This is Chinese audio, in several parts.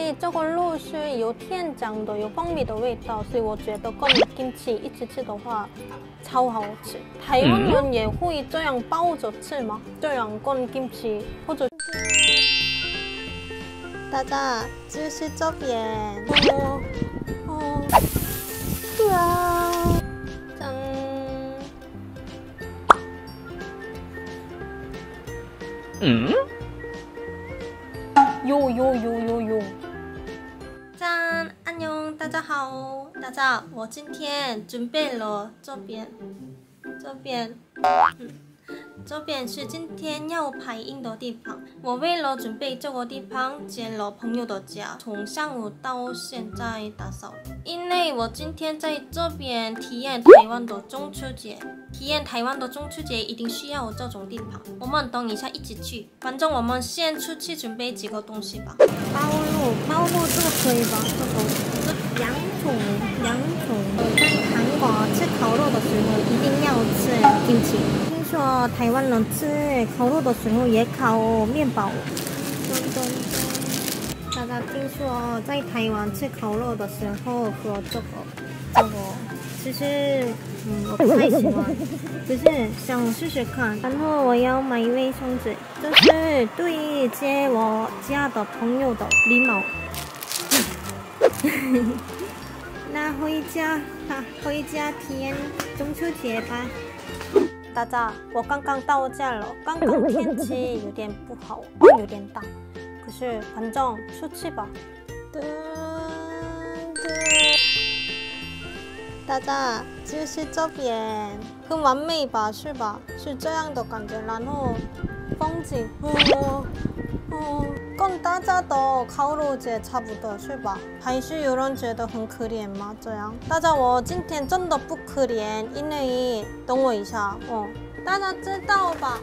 为这个肉是有甜酱的，有蜂蜜的味道，所以我觉得跟kimchi一起吃的话超好吃。台湾人也会这样包着吃吗？这样跟kimchi或者大家就是这边对啊，짠。有。짠，安妞，大家好，大家，我今天准备了这边，这边是今天要拍影的地方。我为了准备这个地方，见了朋友的家，从上午到现在打扫。因为我今天在这边体验台湾的中秋节，一定需要这种地方。我们等一下一起去，反正我们先出去准备几个东西吧。包肉这个可以吧？这洋葱。在韩国吃烤肉的时候一定要吃kimchi。听说台湾人吃烤肉的时候也烤面包。大家听说在台湾吃烤肉的时候喝这个，其实我不太喜欢，只是想试试看。然后我要买卫生纸，这是对接我家的朋友的礼貌。那回家体验中秋节吧。大家，我刚刚到家了。刚刚天气有点不好，风有点大，可是反正出去吧。大家就是这边，很完美吧？是吧？是这样的感觉，然后风景，跟大家的烤肉节差不多是吧？还是有人觉得很可怜吗？这样，大家我今天真的不可怜，因为等我一下，大家知道吧？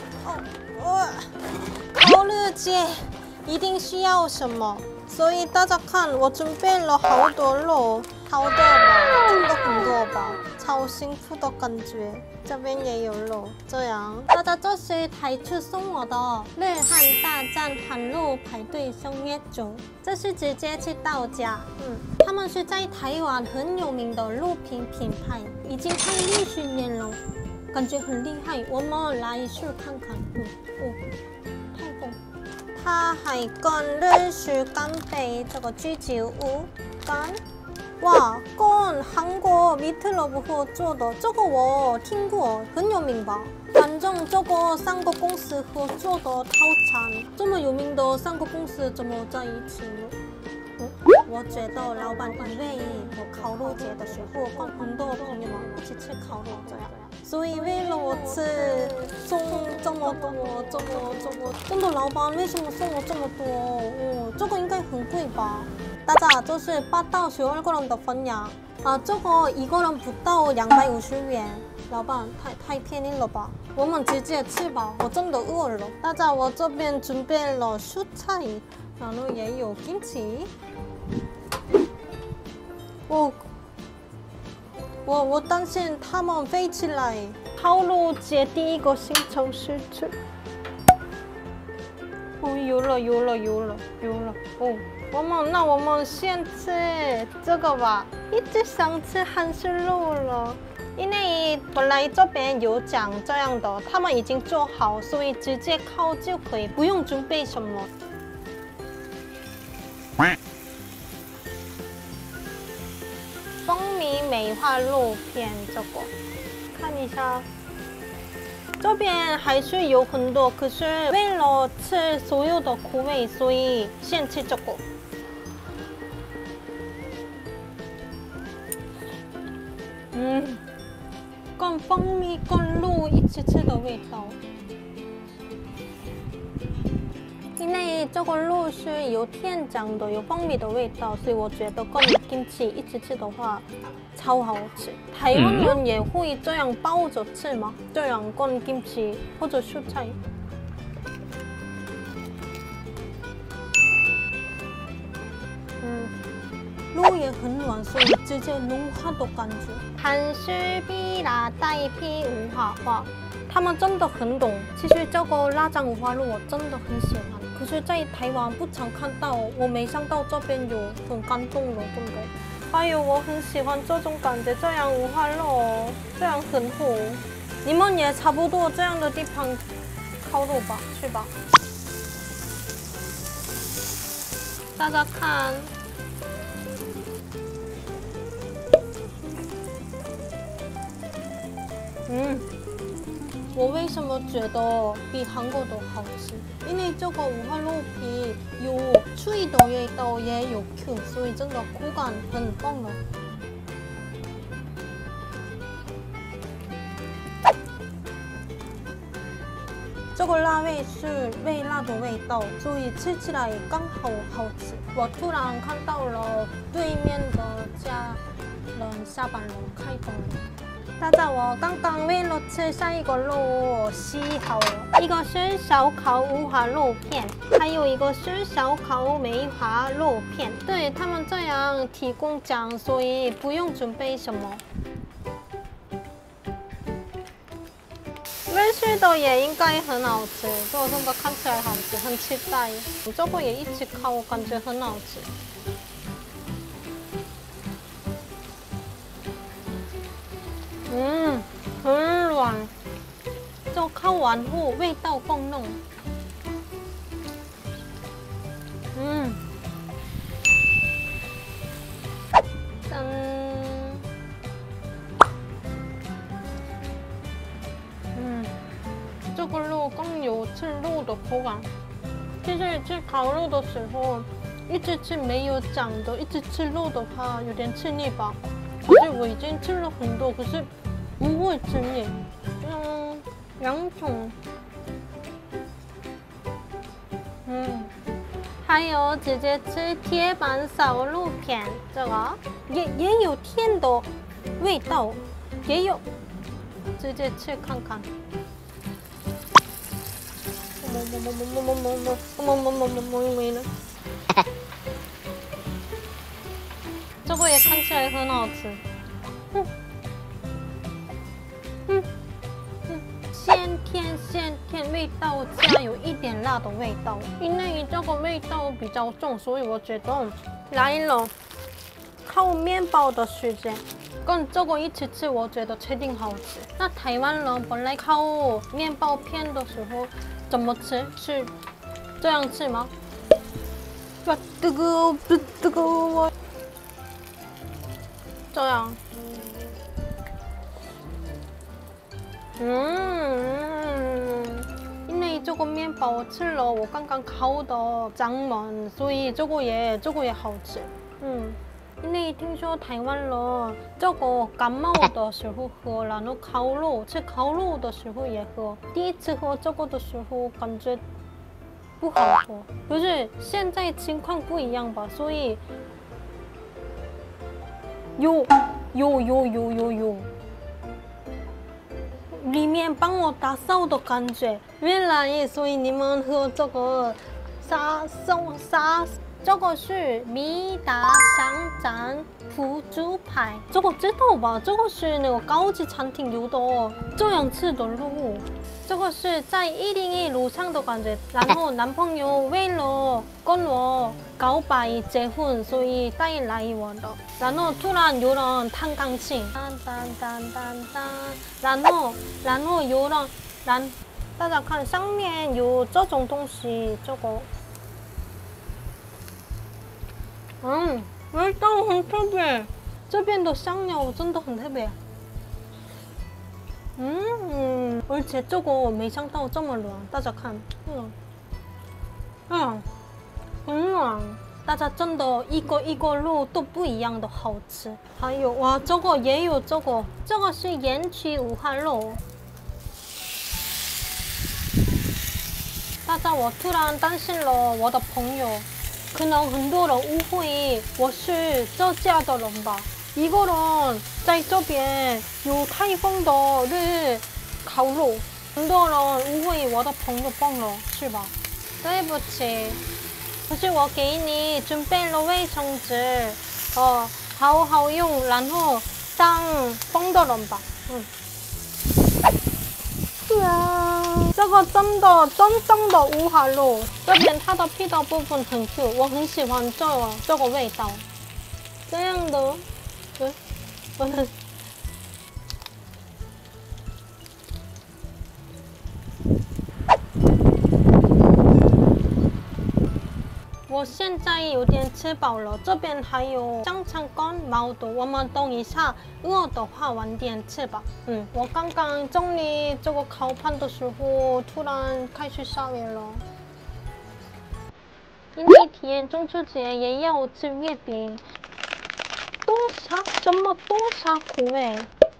烤肉节一定需要什么？所以大家看，我准备了好多肉，好多吧，真的很多吧，超幸福的感觉。这边也有肉，这样。大家这是台出送我的日韩大战韩肉排队送月粥，这是直接去到家。他们是在台湾很有名的肉品品牌，已经开60年了，感觉很厉害。我们来试看看。太棒！它还跟日式干杯这个居酒屋干。哇，跟韩国미트러브合作的这个我听过，很有名吧？反正这个3个公司合作的套餐，这么有名的3个公司怎么在一起呢？我觉得老板因为我烤肉节的时候跟很多朋友们一起吃烤肉这样，所以为了我吃送这么多，真的老板为什么送我这么多？这个应该很贵吧？大家这是8到12个人的分量这个一个人不到250元，老板太便宜了吧？我们直接吃吧，我真的饿了。大家，我这边准备了蔬菜，然后也有kimchi。我担心他们飞起来。烤肉节第一个行程是吃。有了。我们先吃这个吧。一直想吃韩式肉了，因为本来这边有酱这样的，他们已经做好，所以直接烤就可以，不用准备什么。蜂蜜梅花肉片这个，看一下。这边还是有很多，可是为了吃所有的口味，所以先吃这个。跟蜂蜜跟肉一起吃的味道。因为这个肉是有甜酱的，有蜂蜜的味道，所以我觉得跟kimchi一起吃的话超好吃。台湾人也会这样包着吃吗？这样跟kimchi或者蔬菜。肉也很软，所以直接融化的感觉。韩式比拉代替无化化。 他们真的很懂。其实这个辣酱五花肉我真的很喜欢，可是在台湾不常看到，我没想到这边有，很感动了，对不对？还有我很喜欢这种感觉，这样五花肉，这样很火。你们也差不多这样的地方烤肉吧，去吧。大家看。我为什么觉得比韩国的好吃？因为这个五花肉皮有脆的味道，也有 Q， 所以真的口感很棒了。这个辣味是微辣的味道，所以吃起来刚好好吃。我突然看到了对面的家人下班了，开工了。大家，我刚刚为了吃下一个肉洗好了，一个是烧烤五花肉片，还有一个是烧烤梅花肉片。对，他们这样提供酱，所以不用准备什么。美式的也应该很好吃，这个真的看起来好吃，很期待。这个也一起烤，感觉很好吃。很软，就烤完后味道更浓。짠。这个肉更有吃肉的口感。其实吃烤肉的时候，一直吃没有酱的，一直吃肉的话有点吃腻吧。可是我已经吃了很多，可是不会吃腻。洋葱，还有直接吃铁板烧肉片，这个也有甜的味道，也有，直接吃看看。这个也看起来很好吃。鲜甜味道加有一点辣的味道，因为这个味道比较重，所以我觉得来了烤面包的时间，跟这个一起吃，我觉得确定好吃。那台湾人本来烤面包片的时候怎么吃？是这样吃吗？哇，这个这样。因为这个面包吃了我刚刚烤的掌门，所以这个也好吃。因为听说台湾人这个感冒的时候喝，然后吃烤肉的时候也喝。第一次喝这个的时候感觉不好喝，可是现在情况不一样吧，所以有。里面帮我打扫的感觉，原来所以你们喝这个这个是米达香肠腐猪排，这个知道吧？这个是那个高级餐厅有的这样吃的肉。这个是在101路上的感觉，然后男朋友为了跟我告白结婚，所以带来我的。然后突然有人弹钢琴，然后有人大家看上面有这种东西，这个，味道很特别，这边的香料真的很特别。而且这个我没想到这么软，大家看，很软，大家真的一个肉都不一样的好吃。还有哇，这个也有这个是盐焗五花肉。大家，我突然担心了我的朋友，可能很多人误会我是这家的人吧。一个人在这边有开封的烤肉，很多人误会我的朋友疯了，是吧？对不起，可是我给你准备了卫生纸，好好用，然后当疯的人吧。 吃啊！这个真的无花肉，这边它的皮的部分很 Q， 我很喜欢这个味道。这样的，我现在有点吃饱了，这边还有香肠跟毛肚，我们等一下饿的话晚点吃吧。我刚刚整理这个烤盘的时候，突然开始下雨了。今天中秋节也要吃月饼，多少？怎么多少口味？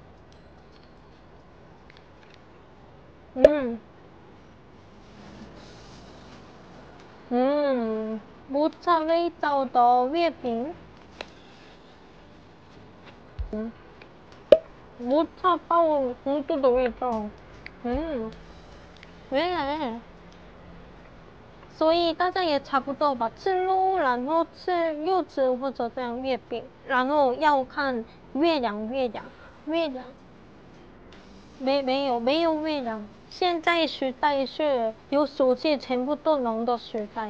抹茶味道的月饼，抹茶包红豆的味道，原来，所以大家也差不多吧，吃肉，然后吃柚子或者这样月饼，然后要看月亮，没有月亮，现在时代是有手机全部都能的时代。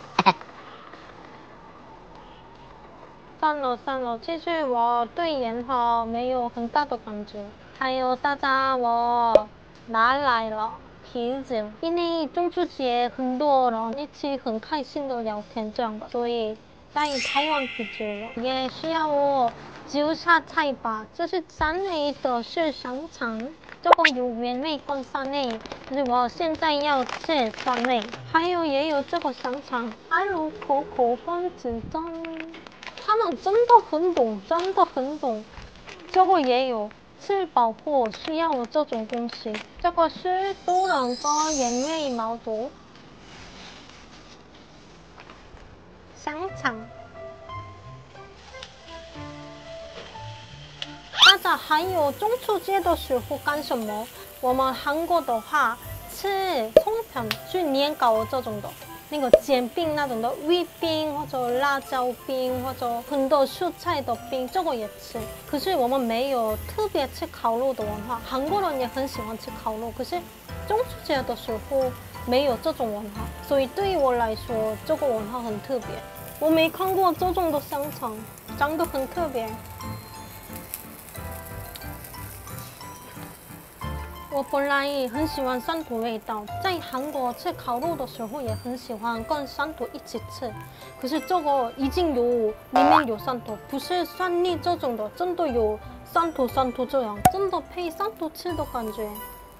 算了，其实我对烟花没有很大的感觉。还有大家我拿来了啤酒，因为中秋节很多人一起很开心的聊天这样，所以带台湾啤酒了。也需要我揪下菜吧，这是三味的是香肠，这个有原味跟酸味，就是我现在要吃酸味。还有也有这个香肠，还有可可跟子酱。他们真的很懂，这个也有，吃饱后需要这种东西。这个是多人的原味毛肚，香肠。大家还有中秋节的时候干什么？我们韩国的话吃葱片，是年糕这种的。那个煎饼那种的味饼或者辣椒饼或者很多蔬菜的饼，这个也吃。可是我们没有特别吃烤肉的文化，韩国人也很喜欢吃烤肉，可是中秋节的时候没有这种文化，所以对于我来说，这个文化很特别。我没看过这种的香肠，长得很特别。我本来很喜欢山土味道，在韩国吃烤肉的时候也很喜欢跟山土一起吃。可是这个已经有里面有山土，不是蒜泥这种的，真的有山土这样，真的配山土吃的感觉。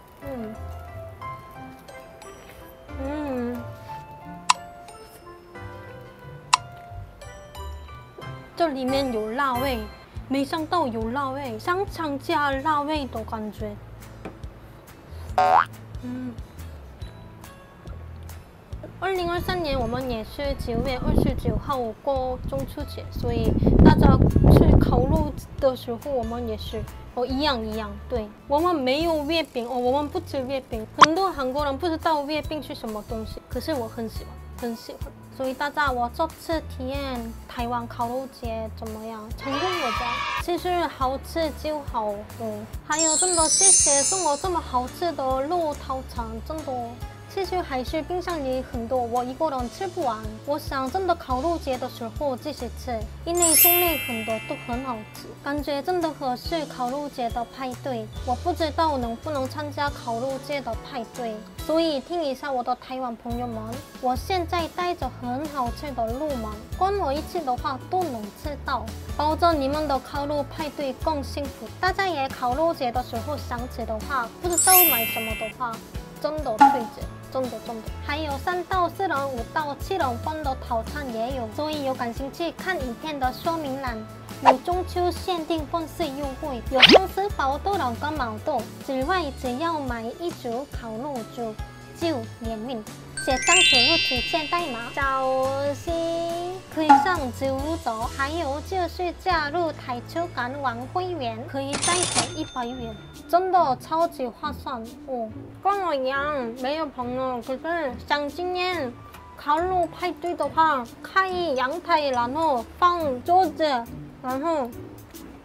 这里面有辣味，没想到有辣味，香肠加辣味的感觉。2023年我们也是9月29号过中秋节，所以大家吃烤肉的时候，我们也是一样。对，我们没有月饼我们不吃月饼。很多韩国人不知道月饼是什么东西，可是我很喜欢。所以大家，我这次体验台湾烤肉节怎么样？成功了吧？其实好吃就好。还有真的谢谢送我这么好吃的肉套餐，真的。其实还是冰箱里很多，我一个人吃不完。我想真的烤肉节的时候继续吃，因为种类很多都很好吃，感觉真的合适烤肉节的派对。我不知道能不能参加烤肉节的派对，所以听一下我的台湾朋友们，我现在带着很好吃的肉嘛，跟我一起的话都能吃到，保证你们的烤肉派对更幸福。大家也烤肉节的时候想吃的话，不知道买什么的话，真的推荐。真的，还有3到4人、5到7人份的套餐也有，所以有感兴趣看影片的说明栏，有中秋限定份式优惠，有生吃饱多人跟毛豆，此外只要买1组烤肉就免运。写张储入推荐代码小心可以上9折，还有就是加入台球感玩会员可以再省100元，真的超级划算哦。跟我一样没有朋友，可是想今年烤肉派对的话，开阳台，然后放桌子，然后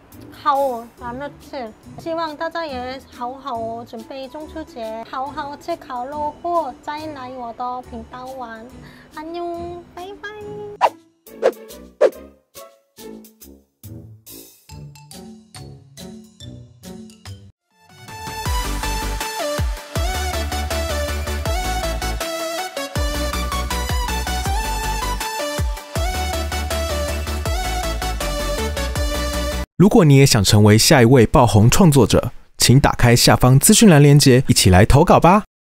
好难得吃。希望大家也好好准备中秋节，好好吃烤肉或再来我的频道玩。安妞，拜拜。 如果你也想成为下一位爆红创作者，请打开下方资讯栏链接，一起来投稿吧。